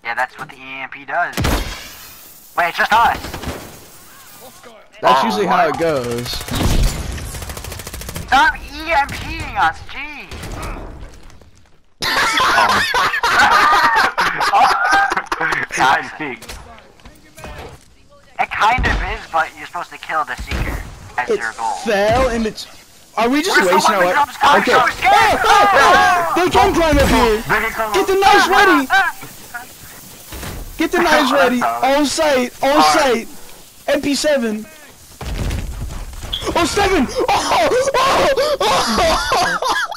Yeah, that's what the EMP does. Wait, it's just us. That's usually how it goes. Stop EMPing us, jeez. It kind of is, but you're supposed to kill the seeker as your goal. Fell in the. Are we just wasting our life? Okay. So They can climb up here. Get the knives ready. Get the knives ready. On site. On site. MP7. Oh, 7. Oh.